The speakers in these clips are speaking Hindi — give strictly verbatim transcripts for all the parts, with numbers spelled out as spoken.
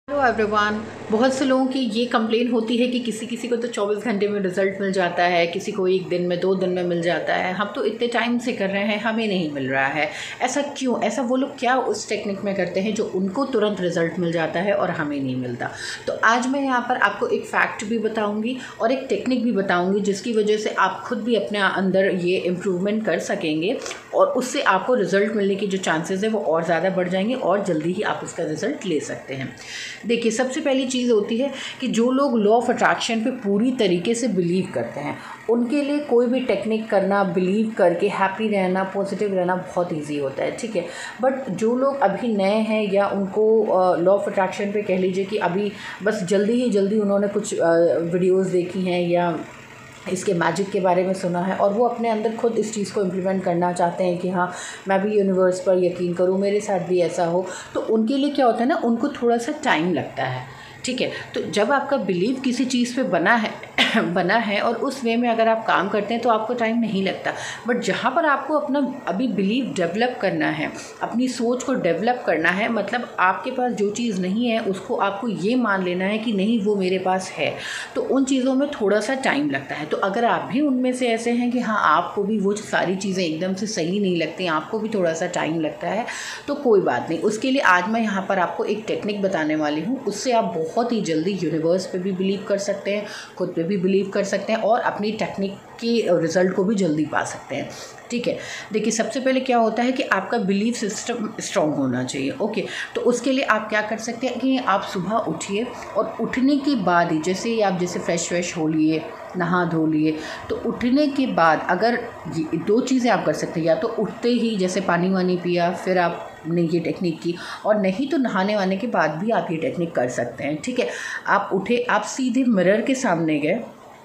Hello everyone. बहुत से लोगों की ये कंप्लेन होती है कि किसी किसी को तो चौबीस घंटे में रिज़ल्ट मिल जाता है, किसी को एक दिन में दो दिन में मिल जाता है। हम तो इतने टाइम से कर रहे हैं, हमें नहीं मिल रहा है। ऐसा क्यों? ऐसा वो लोग क्या उस टेक्निक में करते हैं जो उनको तुरंत रिज़ल्ट मिल जाता है और हमें नहीं मिलता? तो आज मैं यहाँ पर आपको एक फैक्ट भी बताऊँगी और एक टेक्निक भी बताऊँगी जिसकी वजह से आप खुद भी अपने अंदर ये इम्प्रूवमेंट कर सकेंगे और उससे आपको रिज़ल्ट मिलने की जो चांसेस है वो और ज़्यादा बढ़ जाएंगे और जल्दी ही आप उसका रिज़ल्ट ले सकते हैं। देखिए, सबसे पहली चीज़ होती है कि जो लोग लॉ ऑफ अट्रैक्शन पे पूरी तरीके से बिलीव करते हैं उनके लिए कोई भी टेक्निक करना, बिलीव करके हैप्पी रहना, पॉजिटिव रहना बहुत इजी होता है, ठीक है। बट जो लोग अभी नए हैं या उनको लॉ ऑफ अट्रैक्शन पे कह लीजिए कि अभी बस जल्दी ही जल्दी उन्होंने कुछ वीडियोस देखी हैं या इसके मैजिक के बारे में सुना है और वो अपने अंदर खुद इस चीज़ को इम्प्लीमेंट करना चाहते हैं कि हाँ, मैं भी यूनिवर्स पर यकीन करूँ, मेरे साथ भी ऐसा हो, तो उनके लिए क्या होता है ना, उनको थोड़ा सा टाइम लगता है, ठीक है। तो जब आपका बिलीव किसी चीज़ पे बना है बना है और उस वे में अगर आप काम करते हैं तो आपको टाइम नहीं लगता। बट जहाँ पर आपको अपना अभी बिलीव डेवलप करना है, अपनी सोच को डेवलप करना है, मतलब आपके पास जो चीज़ नहीं है उसको आपको ये मान लेना है कि नहीं, वो मेरे पास है, तो उन चीज़ों में थोड़ा सा टाइम लगता है। तो अगर आप भी उनमें से ऐसे हैं कि हाँ, आपको भी वो सारी चीज़ें एकदम से सही नहीं लगती, आपको भी थोड़ा सा टाइम लगता है, तो कोई बात नहीं। उसके लिए आज मैं यहाँ पर आपको एक टेक्निक बताने वाली हूँ, उससे आप बहुत ही जल्दी यूनिवर्स पे भी बिलीव कर सकते हैं, खुद पे भी बिलीव कर सकते हैं और अपनी टेक्निक की रिज़ल्ट को भी जल्दी पा सकते हैं, ठीक है। देखिए, सबसे पहले क्या होता है कि आपका बिलीफ सिस्टम स्ट्रॉन्ग होना चाहिए, ओके। तो उसके लिए आप क्या कर सकते हैं कि आप सुबह उठिए और उठने के बाद ही जैसे आप जैसे फ्रेश फ्रेश हो लिए, नहा धो लिए, तो उठने के बाद अगर ये दो चीज़ें आप कर सकते हैं, या तो उठते ही जैसे पानी वानी पिया फिर आप ने ये टेक्निक की, और नहीं तो नहाने वाने के बाद भी आप ये टेक्निक कर सकते हैं, ठीक है। आप उठे, आप सीधे मिरर के सामने गए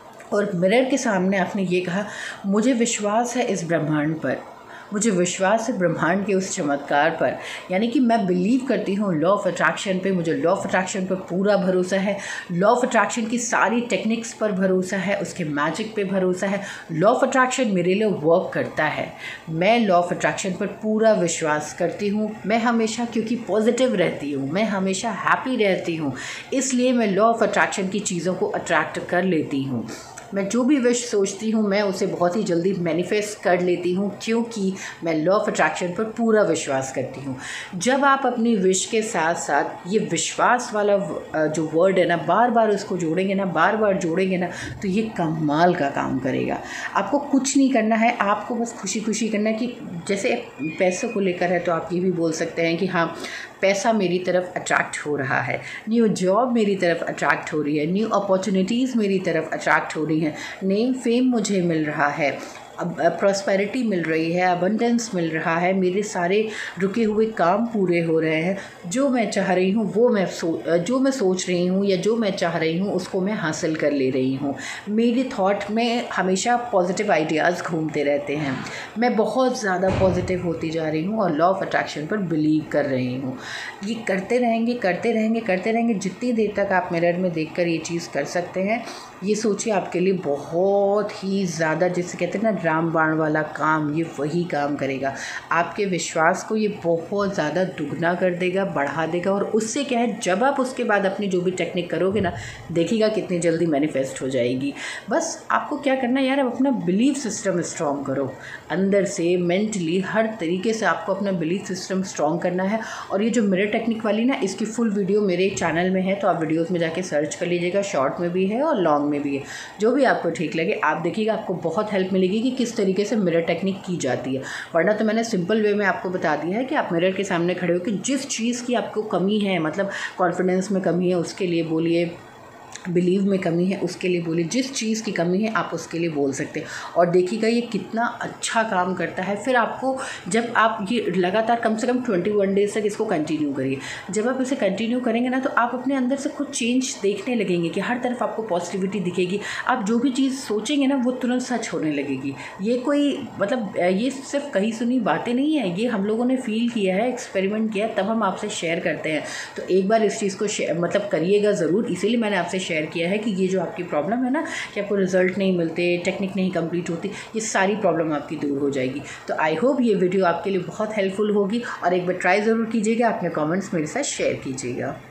और मिरर के सामने आपने ये कहा, मुझे विश्वास है इस ब्रह्मांड पर, मुझे विश्वास है ब्रह्मांड के उस चमत्कार पर, यानी कि मैं बिलीव करती हूँ लॉ ऑफ अट्रैक्शन पे, मुझे लॉ ऑफ अट्रैक्शन पर पूरा भरोसा है, लॉ ऑफ अट्रैक्शन की सारी टेक्निक्स पर भरोसा है, उसके मैजिक पे भरोसा है, लॉ ऑफ अट्रैक्शन मेरे लिए वर्क करता है, मैं लॉ ऑफ अट्रैक्शन पर पूरा विश्वास करती हूँ, मैं हमेशा क्योंकि पॉजिटिव रहती हूँ, मैं हमेशा हैप्पी रहती हूँ, इसलिए मैं लॉ ऑफ अट्रैक्शन की चीज़ों को अट्रैक्ट कर लेती हूँ। मैं जो भी विश सोचती हूँ मैं उसे बहुत ही जल्दी मैनिफेस्ट कर लेती हूँ, क्योंकि मैं लॉ ऑफ अट्रैक्शन पर पूरा विश्वास करती हूँ। जब आप अपनी विश के साथ साथ ये विश्वास वाला जो वर्ड है ना, बार बार उसको जोड़ेंगे ना, बार बार जोड़ेंगे ना, तो ये कमाल का काम करेगा। आपको कुछ नहीं करना है, आपको बस खुशी खुशी करना है कि जैसे पैसों को लेकर है तो आप ये भी बोल सकते हैं कि हाँ, पैसा मेरी तरफ अट्रैक्ट हो रहा है, न्यू जॉब मेरी तरफ अट्रैक्ट हो रही है, न्यू अपॉर्चुनिटीज़ मेरी तरफ अट्रैक्ट हो रही हैं, नेम फेम मुझे मिल रहा है, अब प्रॉस्पेरिटी मिल रही है, अबंडेंस मिल रहा है, मेरे सारे रुके हुए काम पूरे हो रहे हैं, जो मैं चाह रही हूँ वो मैं सो जो मैं सोच रही हूँ या जो मैं चाह रही हूँ उसको मैं हासिल कर ले रही हूँ। मेरे थॉट में हमेशा पॉजिटिव आइडियाज़ घूमते रहते हैं, मैं बहुत ज़्यादा पॉजिटिव होती जा रही हूँ और लॉ ऑफ अट्रैक्शन पर बिलीव कर रही हूँ। ये करते रहेंगे करते रहेंगे करते रहेंगे जितनी देर तक आप मिरर में देख कर ये चीज़ कर सकते हैं, ये सोचिए आपके लिए बहुत ही ज़्यादा, जिसे कहते हैं ना रामबाण वाला काम, ये वही काम करेगा। आपके विश्वास को ये बहुत ज़्यादा दुगना कर देगा, बढ़ा देगा, और उससे क्या है, जब आप उसके बाद अपनी जो भी टेक्निक करोगे ना, देखिएगा कितनी जल्दी मैनिफेस्ट हो जाएगी। बस आपको क्या करना है यार, अब अपना बिलीफ सिस्टम स्ट्रॉन्ग करो, अंदर से मेंटली हर तरीके से आपको अपना बिलीफ सिस्टम स्ट्रॉन्ग करना है। और ये जो मिरर टेक्निक वाली ना, इसकी फुल वीडियो मेरे चैनल में है, तो आप वीडियोज़ में जाके सर्च कर लीजिएगा, शॉर्ट में भी है और लॉन्ग में भी है, जो भी आपको ठीक लगे आप देखिएगा, आपको बहुत हेल्प मिलेगी कि किस तरीके से मिरर टेक्निक की जाती है। वरना तो मैंने सिंपल वे में आपको बता दिया है कि आप मिरर के सामने खड़े हो कि जिस चीज़ की आपको कमी है, मतलब कॉन्फिडेंस में कमी है उसके लिए बोलिए, बिलीव में कमी है उसके लिए बोलिए, जिस चीज़ की कमी है आप उसके लिए बोल सकते हैं, और देखिएगा ये कितना अच्छा काम करता है। फिर आपको जब आप ये लगातार कम से कम ट्वेंटी वन डेज़ तक इसको कंटिन्यू करिए, जब आप इसे कंटिन्यू करेंगे ना, तो आप अपने अंदर से कुछ चेंज देखने लगेंगे कि हर तरफ आपको पॉजिटिविटी दिखेगी, आप जो भी चीज़ सोचेंगे ना वो तुरंत सच होने लगेगी। ये कोई मतलब ये सिर्फ कहीं सुनी बातें नहीं है, ये हम लोगों ने फील किया है, एक्सपेरिमेंट किया, तब हम आपसे शेयर करते हैं। तो एक बार इस चीज़ को मतलब करिएगा ज़रूर, इसीलिए मैंने आपसे शेयर किया है कि ये जो आपकी प्रॉब्लम है ना कि आपको रिजल्ट नहीं मिलते, टेक्निक नहीं कंप्लीट होती, ये सारी प्रॉब्लम आपकी दूर हो जाएगी। तो आई होप ये वीडियो आपके लिए बहुत हेल्पफुल होगी और एक बार ट्राई ज़रूर कीजिएगा, अपने कमेंट्स मेरे साथ शेयर कीजिएगा।